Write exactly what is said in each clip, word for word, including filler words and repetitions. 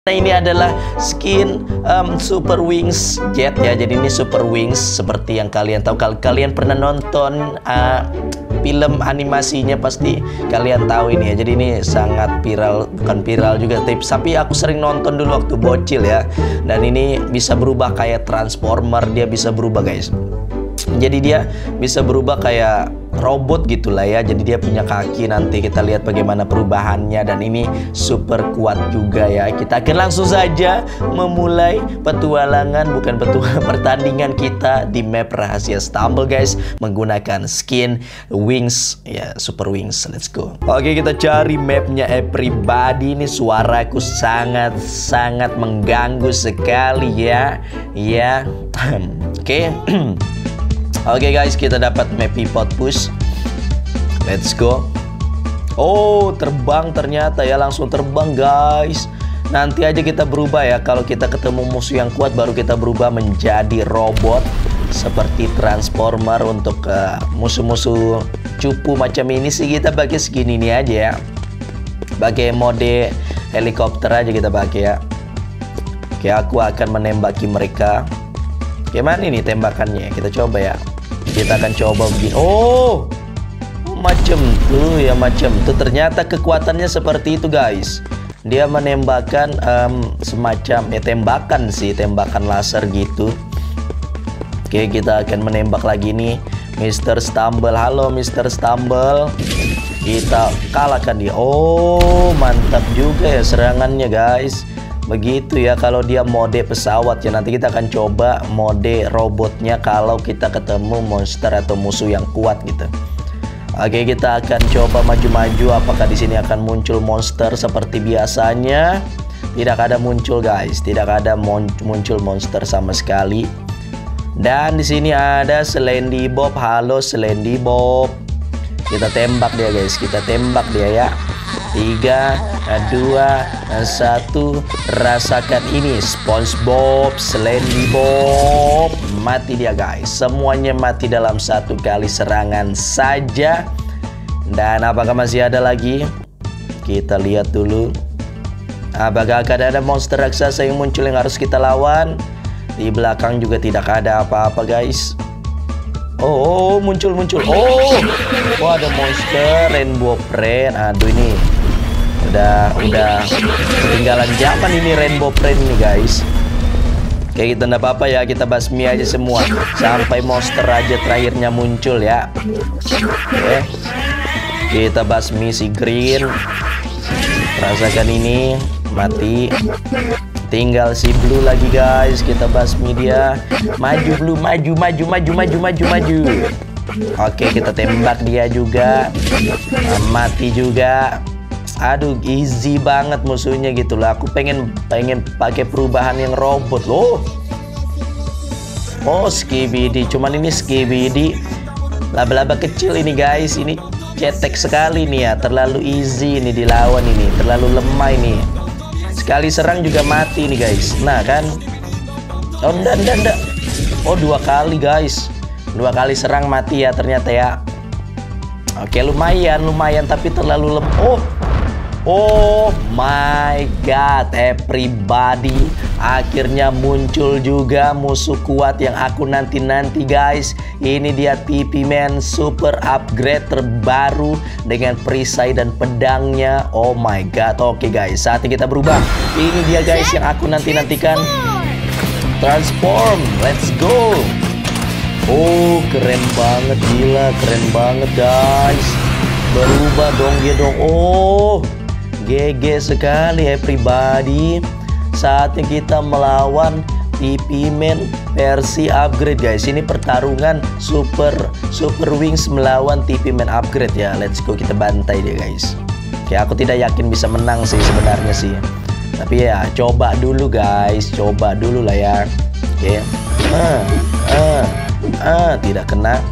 Nah, ini adalah skin um, Super Wings Jet ya. Jadi ini Super Wings seperti yang kalian tahu. Kalau kalian pernah nonton uh, film animasinya pasti kalian tahu ini ya. Jadi ini sangat viral, bukan viral juga, tapi aku sering nonton dulu waktu bocil ya. Dan ini bisa berubah kayak Transformer, dia bisa berubah guys. Jadi dia bisa berubah kayak robot gitulah ya. Jadi dia punya kaki, nanti kita lihat bagaimana perubahannya. Dan ini super kuat juga ya. Kita akan langsung saja memulai petualangan, bukan petualangan, pertandingan kita di map rahasia Stumble guys, menggunakan skin Wings ya, Super Wings. Let's go. Oke, kita cari mapnya everybody. Ini suaraku sangat-sangat mengganggu sekali ya. Ya. Oke. Oke okay guys, kita dapat map Pivot Push. Let's go. Oh, terbang ternyata ya, langsung terbang guys. Nanti aja kita berubah ya. Kalau kita ketemu musuh yang kuat, baru kita berubah menjadi robot seperti Transformer. Untuk musuh-musuh uh, cupu macam ini sih kita pakai skin ini aja ya. Pakai mode helikopter aja kita pakai ya. Oke, aku akan menembaki mereka. Gimana ini tembakannya? Kita coba ya. Kita akan coba begini. Oh, macam tuh ya, macam tuh. Ternyata kekuatannya seperti itu guys. Dia menembakkan um, semacam ya, tembakan sih, tembakan laser gitu. Oke, kita akan menembak lagi nih Mister Stumble. Halo Mister Stumble. Kita kalahkan dia. Oh, mantap juga ya serangannya guys. Begitu ya kalau dia mode pesawat ya. Nanti kita akan coba mode robotnya kalau kita ketemu monster atau musuh yang kuat gitu. Oke, kita akan coba maju-maju. Apakah di sini akan muncul monster seperti biasanya? Tidak ada muncul guys, tidak ada mon muncul monster sama sekali. Dan di sini ada Slendy Bob. Halo Slendy Bob. Kita tembak dia guys, kita tembak dia ya. Tiga, dua, satu. Rasakan ini SpongeBob, Slendy Bob. Mati dia guys. Semuanya mati dalam satu kali serangan saja. Dan apakah masih ada lagi? Kita lihat dulu. Apakah akan ada monster raksasa yang muncul yang harus kita lawan? Di belakang juga tidak ada apa-apa guys. Oh, muncul muncul. Oh, wah, ada monster Rainbow Friend. Aduh, ini udah udah ketinggalan zaman ini Rainbow Friend ini guys. Kayak kita nggak apa-apa ya, kita basmi aja semua sampai monster aja terakhirnya muncul ya. Oke, kita basmi si Green. Rasakan ini, mati. Tinggal si Blue lagi guys, kita basmi dia. Maju Blue, maju maju maju maju maju maju. Oke, kita tembak dia juga. Mati juga. Aduh, easy banget musuhnya gitu lah. Aku pengen pengen pakai perubahan yang robot loh. Oh, Skibidi. Cuman ini Skibidi laba-laba kecil ini guys. Ini cetek sekali nih ya. Terlalu easy ini dilawan ini. Terlalu lemah ini. Sekali serang juga mati nih guys. Nah kan. Oh, enggak, enggak, enggak. Oh, dua kali guys. Dua kali serang mati ya ternyata ya. Oke, lumayan, lumayan. Tapi terlalu lemah. Oh. Oh my god, everybody. Akhirnya muncul juga musuh kuat yang aku nanti-nanti guys. Ini dia T P Man Super Upgrade terbaru dengan perisai dan pedangnya. Oh my god. Oke guys, saatnya kita berubah. Ini dia guys yang aku nanti-nantikan. Transform, let's go. Oh, keren banget, gila, keren banget guys. Berubah dong dia dong. Oh, G G sekali everybody. Saatnya kita melawan T P Man versi upgrade guys. Ini pertarungan Super Super Wings melawan T P Man upgrade ya. Let's go, kita bantai dia guys. Oke, aku tidak yakin bisa menang sih sebenarnya sih. Tapi ya coba dulu guys, coba dulu lah ya. Oke. Ah, ah, ah, tidak kena.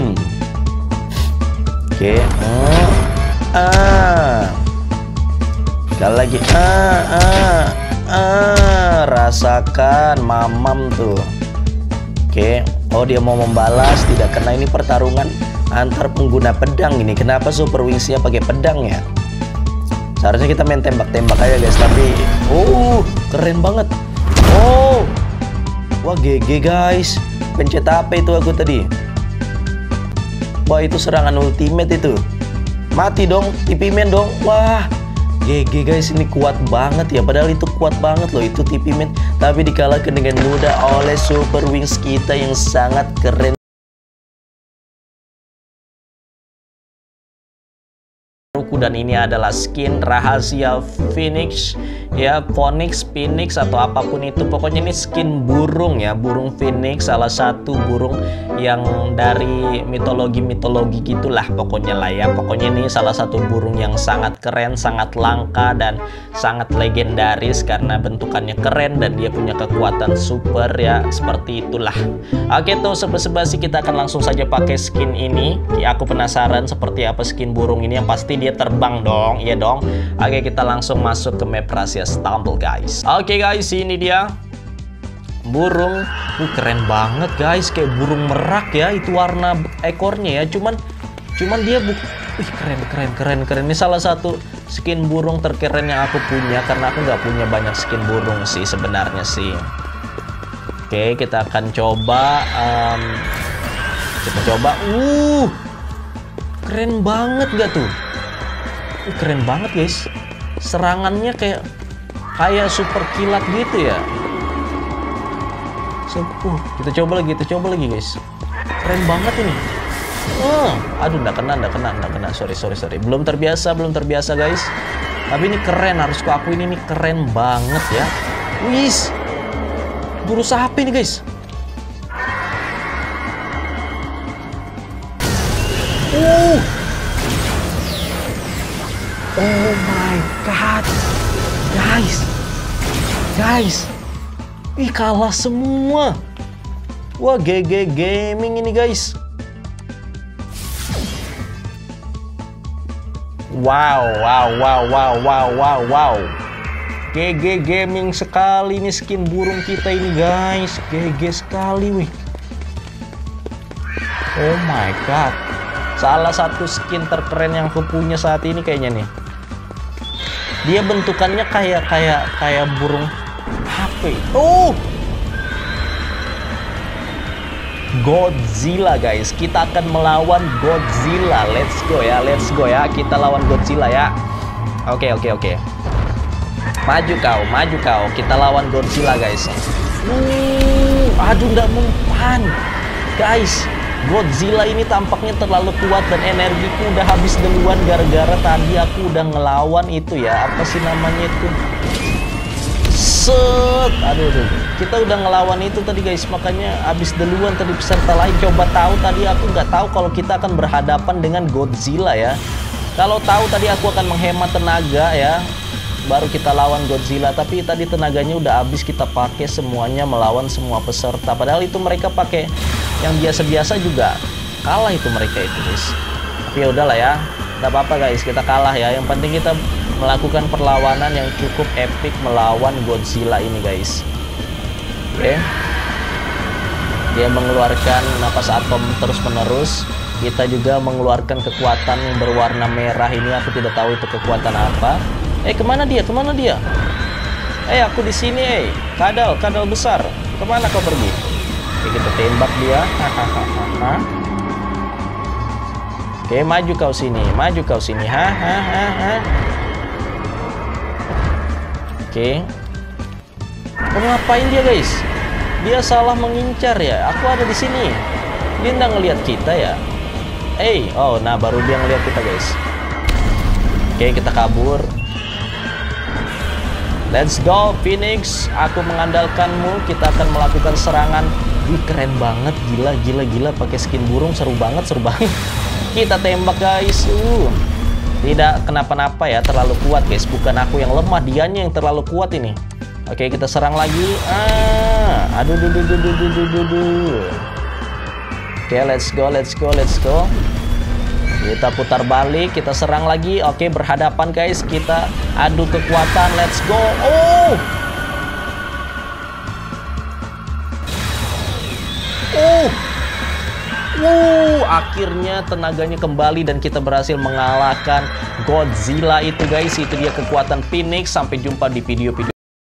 Oke. Ah, ah. Sekali lagi. Ah, ah, ah. Rasakan mamam tuh. Oke. Oh, dia mau membalas, tidak kena. Ini pertarungan antar pengguna pedang ini. Kenapa Super Wings-nya pakai pedang ya? Seharusnya kita main tembak-tembak aja guys, tapi oh keren banget. Oh, wah G G guys. Pencet apa itu aku tadi? Wah itu serangan ultimate itu. Mati dong, T P Man dong. Wah G G guys, ini kuat banget ya. Padahal itu kuat banget loh itu T P Man, tapi dikalahkan dengan mudah oleh Super Wings kita yang sangat keren. Dan ini adalah skin rahasia Phoenix ya, Phoenix, Phoenix atau apapun itu. Pokoknya ini skin burung ya, burung Phoenix, salah satu burung yang dari mitologi-mitologi gitulah pokoknya lah ya. Pokoknya ini salah satu burung yang sangat keren, sangat langka dan sangat legendaris karena bentukannya keren dan dia punya kekuatan super ya, seperti itulah. Oke tuh sebesi-basi kita akan langsung saja pakai skin ini. Aku penasaran seperti apa skin burung ini, yang pasti dia terbang dong, iya dong. Oke kita langsung masuk ke map rahasia Stumble guys. Oke guys, ini dia burung. Uh, keren banget guys, kayak burung merak ya, itu warna ekornya ya. Cuman cuman dia bu Wih, keren keren keren keren. Ini salah satu skin burung terkeren yang aku punya, karena aku nggak punya banyak skin burung sih sebenarnya sih. Oke kita akan coba um, kita coba. Uh keren banget gak tuh? Uh, keren banget guys, serangannya kayak kayak super kilat gitu ya. So, uh, kita coba lagi, kita coba lagi guys. Keren banget ini. Oh, aduh, nggak kena, nggak kena, nggak kena. Sorry, sorry, sorry. Belum terbiasa, belum terbiasa guys. Tapi ini keren, harus kuakuin ini keren banget ya. Wis, berusaha apa ini guys? Uh. Oh my god, guys, guys, ih kalah semua. Wah G G Gaming ini guys. Wow, wow, wow, wow, wow, wow, wow. G G Gaming sekali nih skin burung kita ini guys. G G sekali wih. Oh my god. Salah satu skin terkeren yang aku punya saat ini kayaknya nih. Dia bentukannya kayak kayak kayak burung H P. Oh, Godzilla guys. Kita akan melawan Godzilla. Let's go ya, let's go ya. Kita lawan Godzilla ya. Oke oke oke. Maju kau, maju kau. Kita lawan Godzilla guys. Uh, aduh nggak mempan guys. Godzilla ini tampaknya terlalu kuat dan energiku udah habis duluan gara-gara tadi aku udah ngelawan itu ya, apa sih namanya itu, set, aduh, aduh. Kita udah ngelawan itu tadi guys, makanya habis duluan tadi peserta lain. Coba tahu tadi aku nggak tahu kalau kita akan berhadapan dengan Godzilla ya. Kalau tahu tadi aku akan menghemat tenaga ya, baru kita lawan Godzilla. Tapi tadi tenaganya udah habis kita pakai semuanya melawan semua peserta. Padahal itu mereka pakai yang biasa-biasa juga kalah itu mereka itu guys. Tapi ya udahlah ya, nggak apa-apa guys, kita kalah ya. Yang penting kita melakukan perlawanan yang cukup epic melawan Godzilla ini guys. Oke, dia mengeluarkan napas atom terus-menerus. Kita juga mengeluarkan kekuatan yang berwarna merah ini. Aku tidak tahu itu kekuatan apa. Eh kemana dia? Kemana dia? Eh aku di sini. Eh kadal, kadal besar. Kemana kau pergi? Oke, kita tembak dia. Hahaha. Oke, maju kau sini, maju kau sini. Hahaha. Oke. Kau ngapain dia guys? Dia salah mengincar ya. Aku ada di sini. Dia nggak ngelihat kita ya. Eh, hey, oh, nah baru dia ngelihat kita guys. Oke, kita kabur. Let's go Phoenix. Aku mengandalkanmu. Kita akan melakukan serangan. Wih keren banget, gila gila gila, pakai skin burung seru banget, seru banget. Kita tembak guys. Uh. Tidak kenapa-napa ya, terlalu kuat guys. Bukan aku yang lemah, dianya yang terlalu kuat ini. Oke, kita serang lagi. Ah, aduh duh duh duh duh duh duh duh. Oke, let's go, let's go, let's go. Kita putar balik, kita serang lagi. Oke, berhadapan guys. Kita adu kekuatan, let's go. Oh. Oh, Wow, akhirnya tenaganya kembali dan kita berhasil mengalahkan Godzilla itu guys. Itu dia kekuatan Phoenix. Sampai jumpa di video-video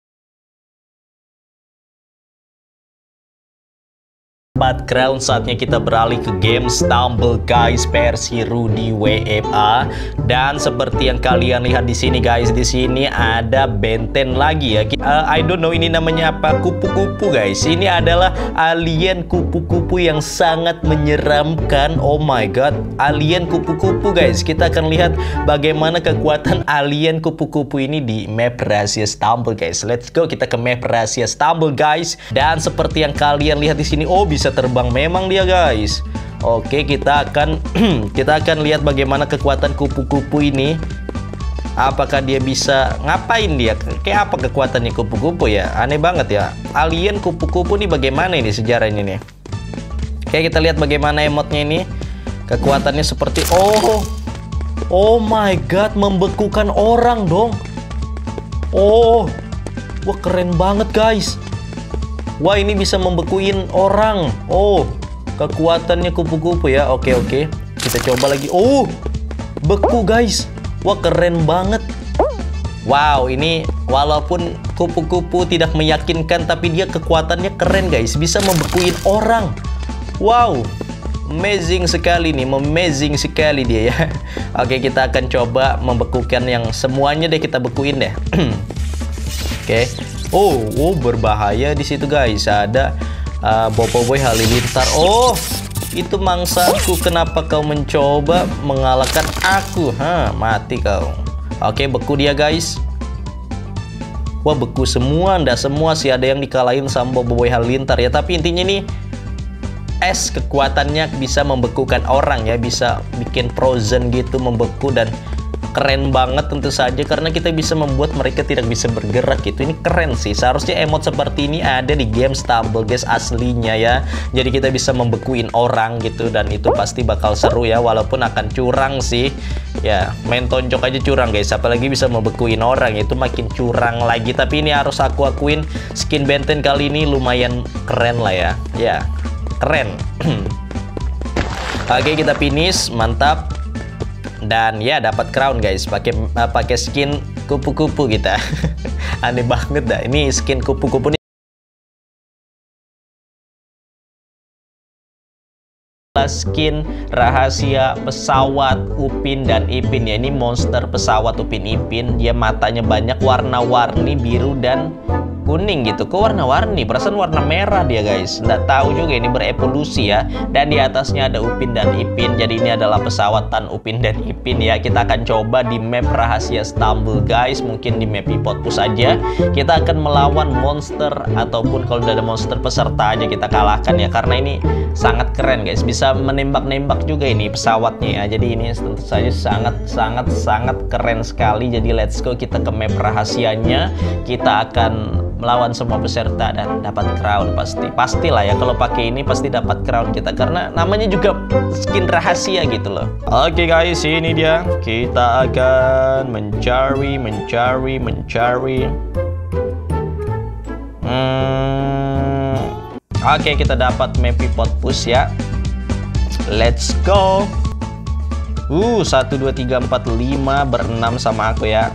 background. Saatnya kita beralih ke game Stumble guys, versi Rudy W F A. Dan seperti yang kalian lihat di sini guys, di sini ada benten lagi ya. Uh, I don't know ini namanya apa, kupu-kupu guys. Ini adalah alien kupu-kupu yang sangat menyeramkan. Oh my god, alien kupu-kupu guys. Kita akan lihat bagaimana kekuatan alien kupu-kupu ini di map rahasia Stumble guys. Let's go, kita ke map rahasia Stumble guys. Dan seperti yang kalian lihat di sini, oh bisa terbang memang dia guys. Oke, kita akan kita akan lihat bagaimana kekuatan kupu-kupu ini. Apakah dia bisa ngapain dia? Kayak apa kekuatannya kupu-kupu ya? Aneh banget ya. Alien kupu-kupu nih bagaimana ini sejarahnya nih? Oke, kita lihat bagaimana emotnya ini. Kekuatannya seperti oh. Oh my god, membekukan orang dong. Oh. Wah, keren banget guys. Wah, ini bisa membekuin orang. Oh, kekuatannya kupu-kupu ya. Oke, oke. Kita coba lagi. Oh, beku guys. Wah, keren banget. Wow, ini walaupun kupu-kupu tidak meyakinkan, tapi dia kekuatannya keren guys. Bisa membekuin orang. Wow, amazing sekali nih. Amazing sekali dia ya. Oke, kita akan coba membekukan yang semuanya deh. Kita bekuin deh. Oke. Oh, oh, berbahaya di situ guys. Ada uh, Boboiboy Halilintar. Oh, itu mangsaku. Kenapa kau mencoba mengalahkan aku? Hah, mati kau. Oke, beku dia guys. Wah, beku semua. Nggak semua sih, ada yang dikalahin sama Boboiboy Halilintar ya. Tapi intinya nih, es kekuatannya bisa membekukan orang ya. Bisa bikin frozen gitu, membeku. Dan keren banget tentu saja, karena kita bisa membuat mereka tidak bisa bergerak gitu. Ini keren sih. Seharusnya emot seperti ini ada di game Stumble guys aslinya ya. Jadi kita bisa membekuin orang gitu, dan itu pasti bakal seru ya. Walaupun akan curang sih ya, main tonjok aja curang guys, apalagi bisa membekuin orang, itu makin curang lagi. Tapi ini harus aku akuin, skin Benten kali ini lumayan keren lah ya. Ya, keren. Oke, kita finish, mantap. Dan ya, dapat crown guys, pakai uh, pakai skin kupu-kupu kita. Aneh banget dah, ini skin kupu-kupu nih. Skin rahasia pesawat Upin dan Ipin ya. Ini monster pesawat Upin Ipin. Dia matanya banyak, warna-warni biru dan kuning gitu. Kok warna-warni? Perasaan warna merah dia guys. Nggak tahu juga, ini berevolusi ya. Dan di atasnya ada Upin dan Ipin. Jadi ini adalah pesawat Tan Upin dan Ipin ya. Kita akan coba di map rahasia Stumble guys. Mungkin di map Ipotpus aja. Kita akan melawan monster, ataupun kalau udah ada monster peserta aja kita kalahkan ya. Karena ini sangat keren guys. Bisa menembak-nembak juga ini pesawatnya ya. Jadi ini tentu saja sangat sangat sangat keren sekali. Jadi let's go, kita ke map rahasianya. Kita akan melawan semua peserta dan dapat crown pasti. Pastilah ya, kalau pakai ini pasti dapat crown kita, karena namanya juga skin rahasia gitu loh. Oke guys, ini dia. Kita akan mencari mencari mencari hmm. Oke, kita dapat map Ipotpus ya. Let's go. Uh, satu, dua, tiga, empat, lima berenam sama aku ya.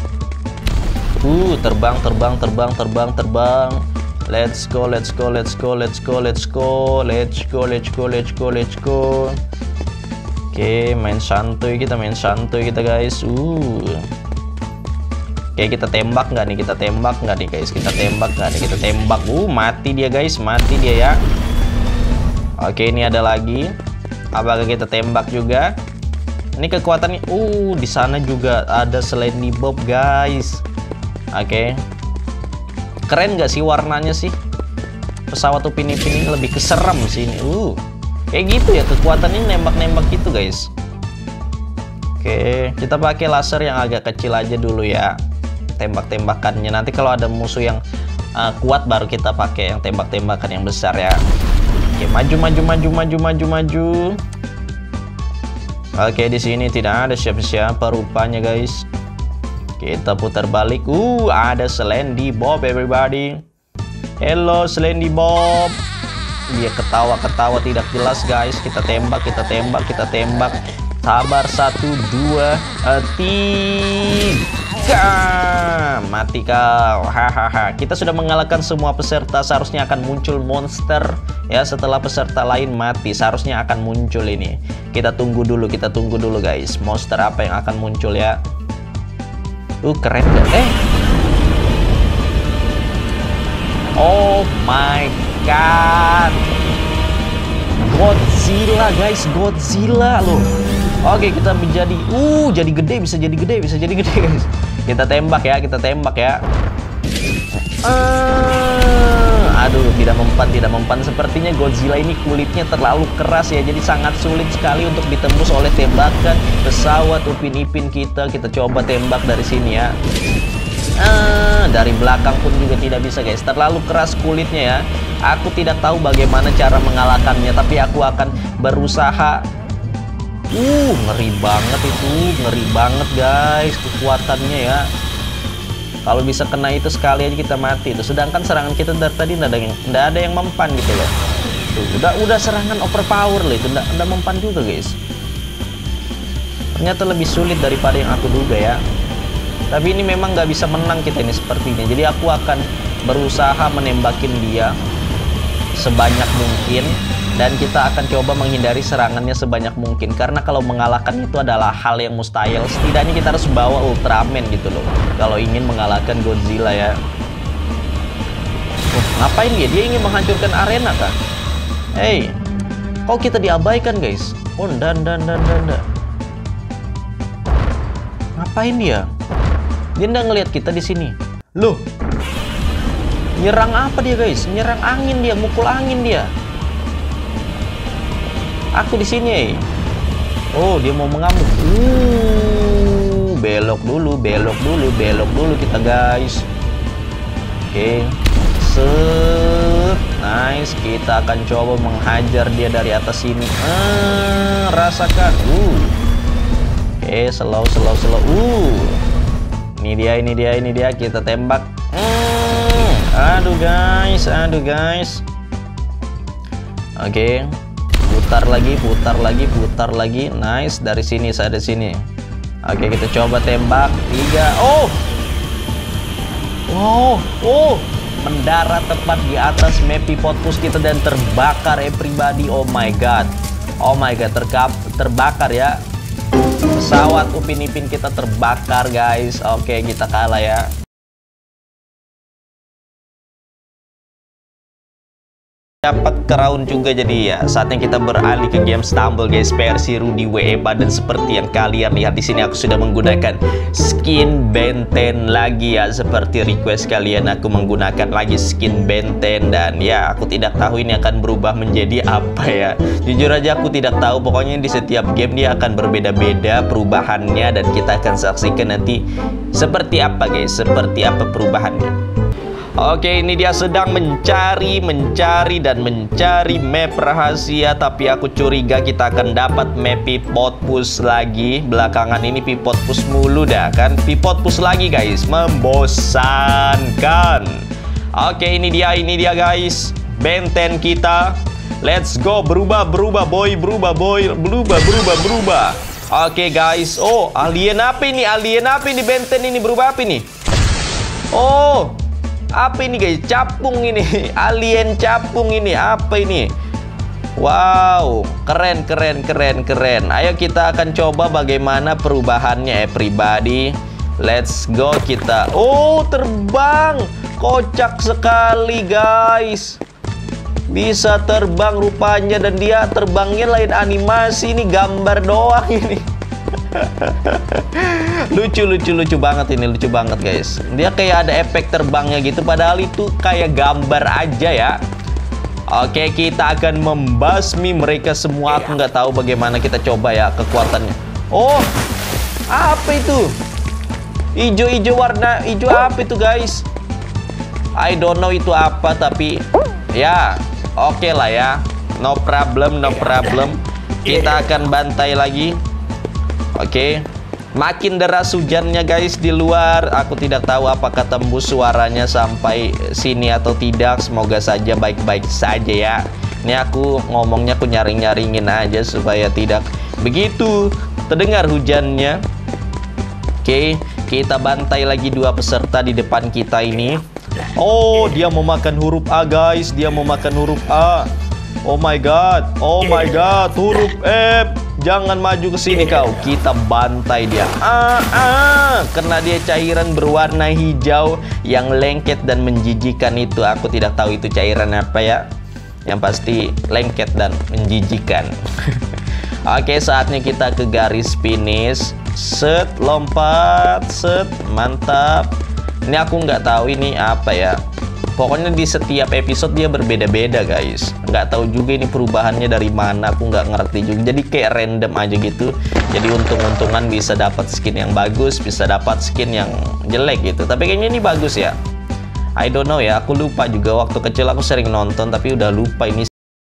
Uh, terbang, terbang, terbang, terbang, terbang. Let's go, let's go, let's go, let's go, let's go, let's go, let's go, let's go, let's go. Oke, main santuy kita, main santuy kita guys. Uh. Oke, kita tembak nggak nih? Kita tembak nggak nih guys? Kita tembak nggak nih? Kita tembak. Uh, mati dia guys, mati dia ya. Oke, ini ada lagi. Apakah kita tembak juga? Ini kekuatannya. Uh, di sana juga ada Slendy Bob guys. Oke, keren nggak sih warnanya sih? Pesawat Upin Ipin ini lebih keserem sih ini. Uh, kayak gitu ya kekuatannya, nembak-nembak gitu guys. Oke, kita pakai laser yang agak kecil aja dulu ya, tembak-tembakannya. Nanti kalau ada musuh yang uh, kuat baru kita pakai yang tembak-tembakan yang besar ya. Oke, maju, maju, maju, maju, maju, maju. Oke, di sini tidak ada siapa-siapa rupanya guys. Kita putar balik. Uh, ada Slendy Bob everybody. Hello Slendy Bob. Dia ketawa-ketawa tidak jelas guys. Kita tembak, kita tembak, kita tembak. Sabar, satu, dua, uh, tiga. Mati kau. Hahaha. Kita sudah mengalahkan semua peserta. Seharusnya akan muncul monster. Ya, setelah peserta lain mati, seharusnya akan muncul ini. Kita tunggu dulu, kita tunggu dulu guys. Monster apa yang akan muncul ya? Tuh keren gak? Eh. Oh my god. Godzilla guys, Godzilla loh. Oke, kita menjadi uh jadi gede, bisa jadi gede, bisa jadi gede guys. Kita tembak ya, kita tembak ya. Uh, aduh, tidak mempan, tidak mempan. Sepertinya Godzilla ini kulitnya terlalu keras ya, jadi sangat sulit sekali untuk ditembus oleh tembakan pesawat Upin Ipin kita. Kita coba tembak dari sini ya. Uh, dari belakang pun juga tidak bisa guys, terlalu keras kulitnya ya. Aku tidak tahu bagaimana cara mengalahkannya, tapi aku akan berusaha. Uh, ngeri banget itu, ngeri banget guys kekuatannya ya. Kalau bisa kena itu sekali aja kita mati tuh. Sedangkan serangan kita dari tadi nggak ada yang nggak ada yang mempan gitu loh. Tuh, udah udah serangan overpower loh itu, nggak nggak mempan juga guys. Ternyata lebih sulit daripada yang aku duga ya. Tapi ini memang nggak bisa menang kita ini sepertinya. Jadi aku akan berusaha menembakin dia sebanyak mungkin. Dan kita akan coba menghindari serangannya sebanyak mungkin. Karena kalau mengalahkan itu adalah hal yang mustahil. Setidaknya kita harus bawa Ultraman gitu loh, kalau ingin mengalahkan Godzilla ya. Oh, ngapain dia? Dia ingin menghancurkan arena kah? Hey, kok kita diabaikan guys? Oh, dan dan dan dan dan. Ngapain dia? Dia nggak ngelihat kita di sini. Loh, nyerang apa dia guys? Nyerang angin dia, mukul angin dia. Aku di sini. Oh, dia mau mengamuk. Uh, belok dulu, belok dulu, belok dulu kita guys. Oke, okay. Set, nice. Kita akan coba menghajar dia dari atas sini. Ah, rasakan. Uh, oke, okay, slow, slow, slow. Uh, ini dia, ini dia, ini dia. Kita tembak. Hmm, aduh guys, aduh guys. Oke. Okay. Putar lagi, putar lagi, putar lagi. Nice, dari sini, saya dari sini. Oke, kita coba tembak. Tiga. Oh, oh, oh, mendarat tepat di atas map Pipotpuss kita dan terbakar everybody. Oh my god, oh my god, terkap, terbakar ya. Pesawat Upin Ipin kita terbakar guys. Oke, kita kalah ya. Dapat crown juga, jadi ya saatnya kita beralih ke game Stumble guys, versi Rudy Weba. Dan seperti yang kalian lihat di sini, aku sudah menggunakan skin Ben ten lagi ya. Seperti request kalian, aku menggunakan lagi skin Ben ten. Dan ya, aku tidak tahu ini akan berubah menjadi apa ya. Jujur aja aku tidak tahu. Pokoknya di setiap game dia akan berbeda-beda perubahannya. Dan kita akan saksikan nanti seperti apa guys, seperti apa perubahannya. Oke, ini dia sedang mencari, mencari, dan mencari map rahasia. Tapi aku curiga kita akan dapat map Pipotpuss lagi. Belakangan ini Pipotpuss mulu dah kan. Pipotpuss lagi guys, membosankan. Oke, ini dia, ini dia guys, Ben ten kita. Let's go, berubah, berubah boy, berubah boy, berubah, berubah, berubah. Oke guys, oh alien apa ini, alien apa ini Ben ten ini, berubah apa ini? Oh, apa ini guys? Capung ini. Alien capung ini. Apa ini? Wow, keren, keren, keren, keren. Ayo kita akan coba bagaimana perubahannya everybody. Let's go kita. Oh, terbang. Kocak sekali guys. Bisa terbang rupanya. Dan dia terbangnya lain animasi. Ini gambar doang ini. Lucu, lucu, lucu banget ini, lucu banget guys. Dia kayak ada efek terbangnya gitu, padahal itu kayak gambar aja ya. Oke, kita akan membasmi mereka semua. Aku nggak tahu bagaimana, kita coba ya kekuatannya. Oh, apa itu? Ijo-ijo, warna hijau apa itu guys? I don't know itu apa, tapi ya oke lah ya. No problem, no problem. Kita akan bantai lagi. Oke, makin deras hujannya guys di luar. Aku tidak tahu apakah tembus suaranya sampai sini atau tidak. Semoga saja baik-baik saja ya. Ini aku ngomongnya aku nyaring-nyaringin aja supaya tidak begitu terdengar hujannya. Oke, kita bantai lagi dua peserta di depan kita ini. Oh, dia mau makan huruf A guys. Dia mau makan huruf A. Oh my god. Oh my god. Huruf F. Jangan maju ke sini kau. Kita bantai dia. Ah, ah. Karena dia cairan berwarna hijau yang lengket dan menjijikan itu. Aku tidak tahu itu cairan apa ya. Yang pasti lengket dan menjijikan. Oke, saatnya kita ke garis finish. Set, lompat, set, mantap. Ini aku nggak tahu ini apa ya. Pokoknya di setiap episode dia berbeda-beda guys. Nggak tahu juga ini perubahannya dari mana. Aku nggak ngerti juga. Jadi kayak random aja gitu. Jadi untung-untungan bisa dapat skin yang bagus, bisa dapat skin yang jelek gitu. Tapi kayaknya ini bagus ya. I don't know ya. Aku lupa juga. Waktu kecil aku sering nonton tapi udah lupa ini.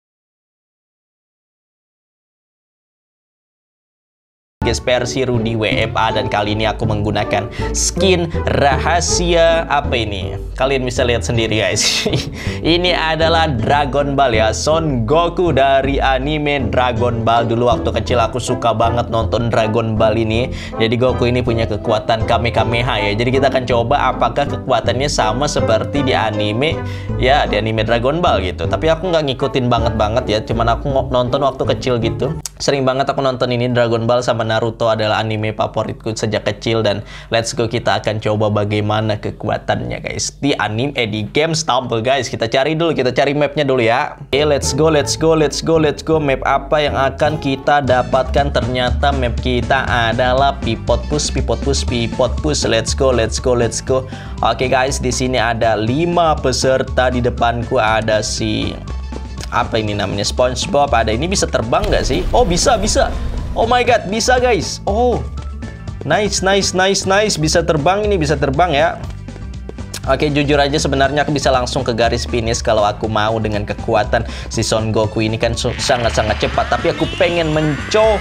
Guys, versi Rudy W F A, dan kali ini aku menggunakan skin rahasia. Apa ini? Kalian bisa lihat sendiri guys. Ini adalah Dragon Ball ya, Son Goku dari anime Dragon Ball. Dulu waktu kecil aku suka banget nonton Dragon Ball ini. Jadi Goku ini punya kekuatan Kamehameha ya. Jadi kita akan coba apakah kekuatannya sama seperti di anime ya, di anime Dragon Ball gitu. Tapi aku nggak ngikutin banget-banget ya. Cuman aku nonton waktu kecil gitu. Sering banget aku nonton ini Dragon Ball sama Naruto adalah anime favoritku sejak kecil, dan let's go kita akan coba bagaimana kekuatannya guys di anime eh di game Stumble guys. Kita cari dulu, kita cari mapnya dulu ya. Oke, okay, let's go, let's go, let's go, let's go. Map apa yang akan kita dapatkan? Ternyata map kita adalah Pipot Push, Pipot Push, Pipot Push. Let's go, let's go, let's go. Oke okay, guys, di sini ada lima peserta. Di depanku ada si apa ini namanya, SpongeBob. Ada ini bisa terbang nggak sih? Oh bisa, bisa. Oh my god, bisa guys. Oh, nice, nice, nice, nice. Bisa terbang ini, bisa terbang ya. Oke, jujur aja sebenarnya aku bisa langsung ke garis finish kalau aku mau dengan kekuatan si Son Goku ini kan sangat-sangat cepat. Tapi aku pengen mencoba.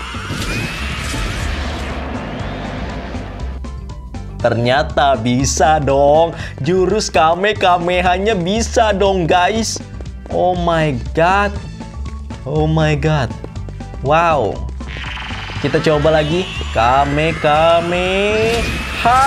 Ternyata bisa dong. Jurus Kamehameha-nya bisa dong guys. Oh my god. Oh my god. Wow. Kita coba lagi. Kamehameha.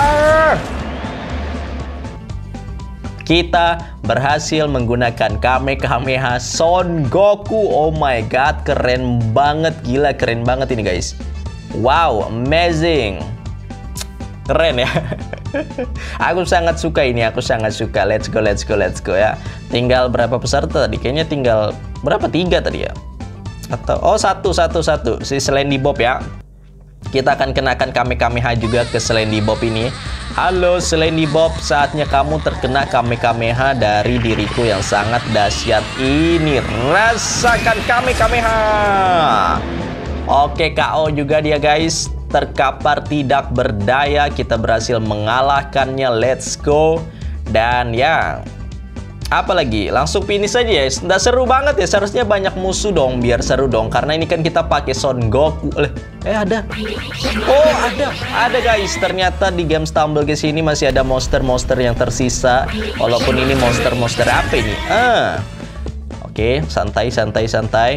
Kita berhasil menggunakan Kamehameha Son Goku. Oh my god, keren banget. Gila, keren banget ini guys. Wow, amazing. Keren ya. Aku sangat suka ini, aku sangat suka. Let's go, let's go, let's go ya. Tinggal berapa peserta tadi? Kayaknya tinggal berapa? Tiga tadi ya? Atau oh satu, satu, satu. Si Slendy Bob ya. Kita akan kenakan Kamehameha juga ke Slendy Bob ini. Halo Slendy Bob, saatnya kamu terkena Kamehameha dari diriku yang sangat dahsyat ini. Rasakan Kamehameha. Oke, K O juga dia guys. Terkapar tidak berdaya. Kita berhasil mengalahkannya. Let's go. Dan ya, apa lagi? Langsung finish aja ya. Nggak seru banget ya. Seharusnya banyak musuh dong biar seru dong. Karena ini kan kita pakai Son Goku. Eh ada. Oh ada. Ada guys. Ternyata di game Stumble Guys ini masih ada monster-monster yang tersisa. Walaupun ini monster-monster apa ini? Ah. Oke, santai, santai, santai.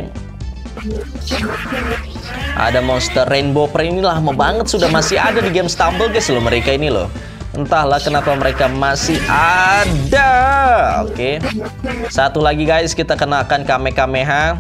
Ada monster Rainbow Prey ini lama banget sudah masih ada di game Stumble Guys loh mereka ini loh. Entahlah kenapa mereka masih ada. Oke. Satu lagi guys, kita kenakan Kamehameha.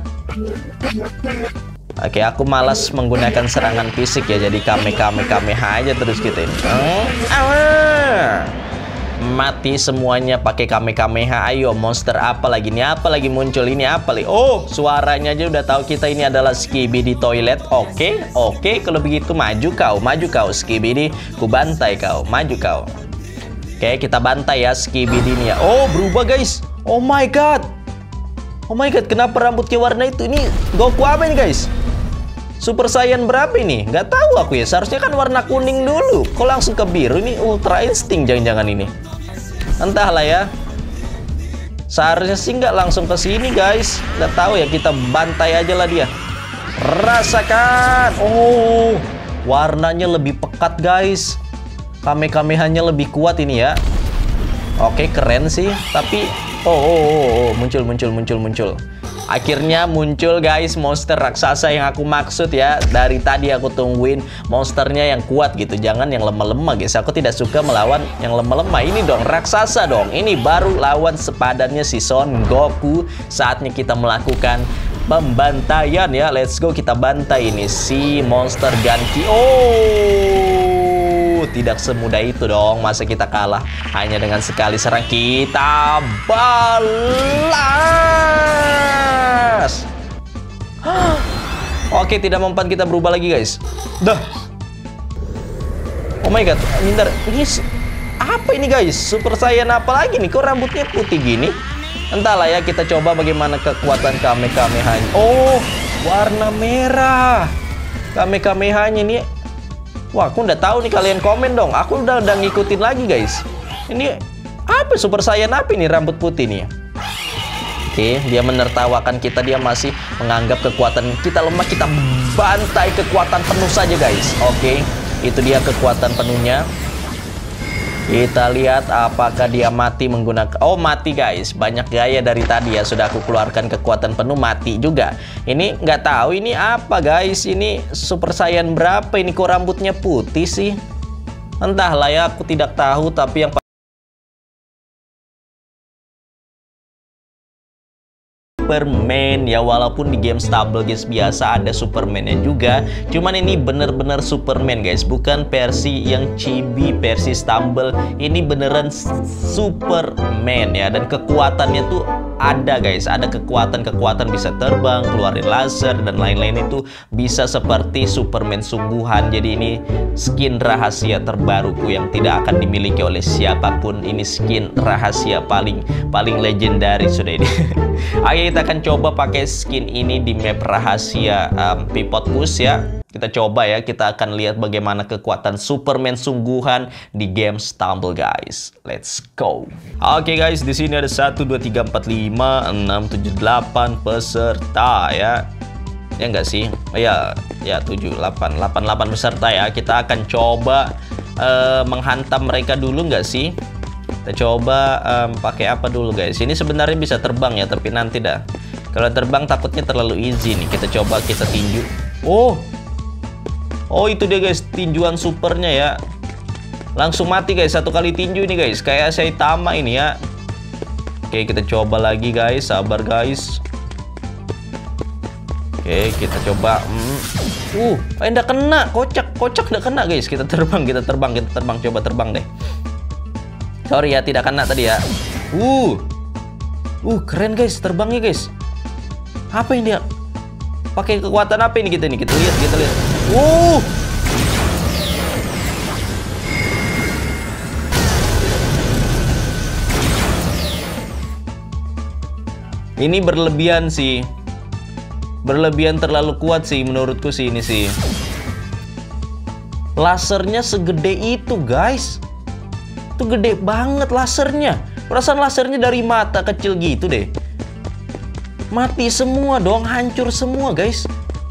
Oke, aku malas menggunakan serangan fisik ya. Jadi Kamehameha aja terus kita ini. Ah. Mati semuanya pakai Kamehameha. Ayo, monster apa lagi nih? Apa lagi muncul ini? Apa lagi? Oh, suaranya aja udah tahu kita ini adalah Skibidi Toilet. Oke, oke. Kalau begitu maju kau, maju kau Skibidi. Ku bantai kau, maju kau. Oke, kita bantai ya Skibidi ini ya. Oh, berubah guys. Oh my god. Oh my god, kenapa rambutnya warna itu? Ini Goku apa ini guys? Super Saiyan berapa ini? Nggak tahu aku ya. Seharusnya kan warna kuning dulu. Kok langsung ke biru? Ini Ultra Instinct jangan-jangan ini. Entahlah ya. Seharusnya sih nggak langsung ke sini guys. Nggak tahu ya. Kita bantai aja lah dia. Rasakan. Oh, warnanya lebih pekat guys. Kamehamehanya lebih kuat ini ya. Oke, keren sih. Tapi Oh, oh, oh, oh, muncul, muncul, muncul, muncul. Akhirnya muncul guys monster raksasa yang aku maksud ya. Dari tadi aku tungguin monsternya yang kuat gitu, jangan yang lemah-lemah guys. Aku tidak suka melawan yang lemah-lemah. Ini dong raksasa dong. Ini baru lawan sepadannya si Son Goku. Saatnya kita melakukan pembantaian ya. Let's go, kita bantai ini si monster Ganki. Oh, tidak semudah itu dong. Masa kita kalah hanya dengan sekali serang. Kita balas. Oke, tidak mempan, kita berubah lagi guys. Dah. Oh my god, bentar. Ini apa ini guys? Super Saiyan apa lagi nih? Kok rambutnya putih gini? Entahlah ya, kita coba bagaimana kekuatan Kamehameha-nya. Oh, warna merah. Kamehameha-nya ini. Wah, aku udah tahu nih, kalian komen dong. Aku udah udah ngikutin lagi guys. Ini apa Super Saiyan apa ini rambut putih nih? Oke, dia menertawakan kita, dia masih menganggap kekuatan kita lemah. Kita bantai kekuatan penuh saja guys. Oke, itu dia kekuatan penuhnya. Kita lihat apakah dia mati menggunakan... Oh, mati guys. Banyak gaya dari tadi ya. Sudah aku keluarkan kekuatan penuh, mati juga. Ini nggak tahu ini apa guys. Ini Super Saiyan berapa ini? Kok rambutnya putih sih? Entahlah ya, aku tidak tahu. Tapi yang Superman ya, walaupun di game Stable guys biasa ada Superman-nya juga, cuman ini bener-bener Superman guys, bukan versi yang chibi, versi Stable. Ini beneran Superman ya, dan kekuatannya tuh ada guys, ada kekuatan-kekuatan, bisa terbang, keluarin laser dan lain-lain, itu bisa seperti Superman sungguhan. Jadi ini skin rahasia terbaruku yang tidak akan dimiliki oleh siapapun. Ini skin rahasia paling paling legendaris sudah ini. Ayo kita akan coba pakai skin ini di map rahasia um, Pipot Push ya. Kita coba ya, kita akan lihat bagaimana kekuatan Superman sungguhan di game Stumble guys. Let's go. Oke guys, di sini ada satu, dua, tiga, empat, lima, enam, tujuh, delapan peserta ya. Ya enggak sih? Oh, ya, ya tujuh, delapan, delapan, delapan peserta ya. Kita akan coba uh, menghantam mereka dulu enggak sih? Kita coba um, pakai apa dulu guys. Ini sebenarnya bisa terbang ya, tapi nanti dah. Kalau terbang takutnya terlalu easy nih. Kita coba kita tinju. Oh. Oh, itu dia guys, tinjuan supernya ya. Langsung mati guys, satu kali tinju ini guys. Kayak Saitama ini ya. Oke, kita coba lagi guys. Sabar guys. Oke, kita coba. Hmm. Uh, eh enggak kena. Kocak, kocak enggak kena guys. Kita terbang, kita terbang, kita terbang. Coba terbang deh. Sorry ya, tidak kena tadi ya. Uh. Uh, keren guys terbangnya guys. Apa ini dia? Pakai kekuatan apa ini kita nih? Kita lihat, kita lihat. Uh. Ini berlebihan sih. Berlebihan, terlalu kuat sih menurutku sih ini sih. Lasernya segede itu guys. Itu gede banget lasernya. Perasaan lasernya dari mata kecil gitu deh. Mati semua dong, hancur semua guys.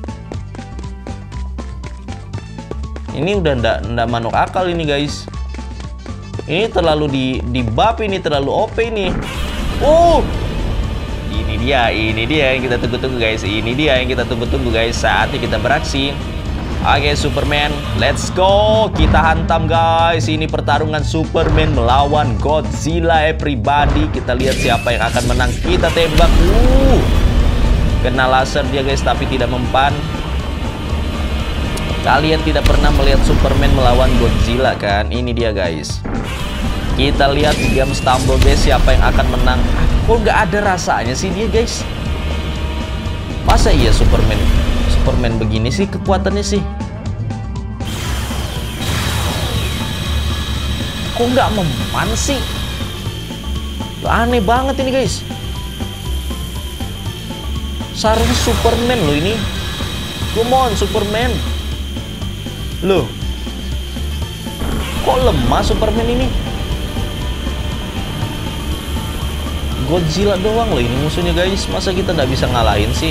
Ini udah ndak ndak manuk akal ini guys. Ini terlalu di di buff, ini terlalu O P ini. Oh, ini dia, ini dia yang kita tunggu-tunggu guys. Ini dia yang kita tunggu-tunggu guys. Saatnya kita beraksi. Oke, Superman, let's go. Kita hantam guys. Ini pertarungan Superman melawan Godzilla everybody. Kita lihat siapa yang akan menang. Kita tembak. Uh, kena laser dia guys, tapi tidak mempan. Kalian tidak pernah melihat Superman melawan Godzilla kan? Ini dia guys. Kita lihat di game Stumble guys, siapa yang akan menang. Kok nggak ada rasanya sih dia guys? Masa iya Superman Superman begini sih kekuatannya sih? Kok nggak mempan sih? Aneh banget ini guys. Sarung Superman loh ini. Come on Superman. Loh, kok lemah Superman ini? Godzilla doang loh ini musuhnya guys. Masa kita nggak bisa ngalahin sih?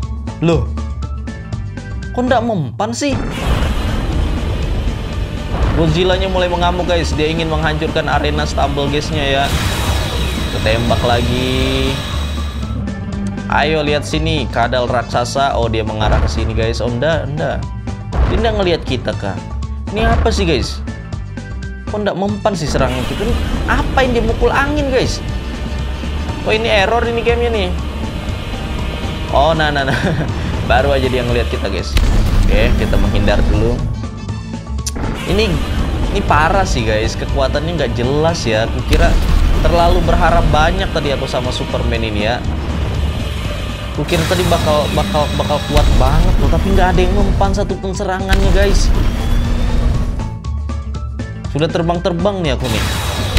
Loh, kok nggak mempan sih? Godzilla-nya mulai mengamuk guys. Dia ingin menghancurkan arena Stumble Guys-nya ya. Ketembak lagi. Ayo lihat sini, kadal raksasa. Oh, dia mengarah ke sini guys. Oh, enggak, enggak. Dia enggak ngelihat kita kah? Ini apa sih guys? Kok enggak mempan sih serangan kita? Apa yang dia mukul angin guys? Oh, ini error ini gamenya nih. Oh, nah, nah, nah. Baru aja dia ngelihat kita guys. Oke, kita menghindar dulu. Ini ini parah sih guys, kekuatannya nggak jelas ya. Kukira terlalu berharap banyak tadi aku sama Superman ini ya. Kukira tadi bakal bakal bakal kuat banget loh, tapi nggak ada yang mempan satupun serangannya guys. Sudah terbang-terbang nih aku nih.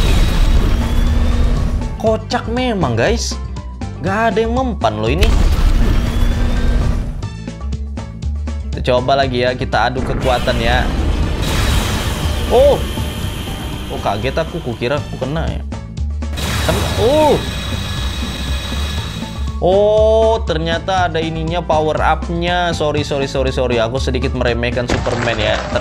Kocak memang guys, nggak ada yang mempan loh ini. Kita coba lagi ya, kita adu kekuatan ya. Oh, oh kaget aku, kukira aku kena ya. Oh, oh ternyata ada ininya, power up-nya. Sorry, sorry, sorry, sorry. Aku sedikit meremehkan Superman ya.